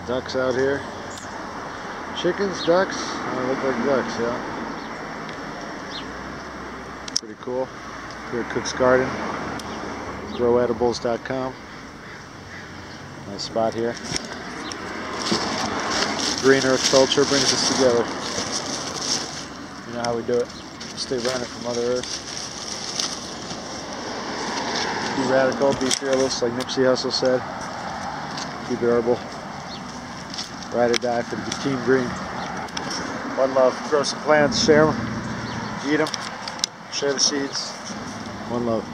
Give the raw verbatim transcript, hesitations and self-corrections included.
Ducks out here. Chickens, ducks? Oh, look like ducks, yeah. Pretty cool. Here at Cook's Garden. grow edibles dot com. Nice spot here. Green Earth culture brings us together. You know how we do it. Stay running from Mother Earth. Be radical, be fearless, like Nipsey Hussle said. Keep it herbal. Ride or die for the Team Green. One love. Grow some plants, share them, eat them, share the seeds. One love.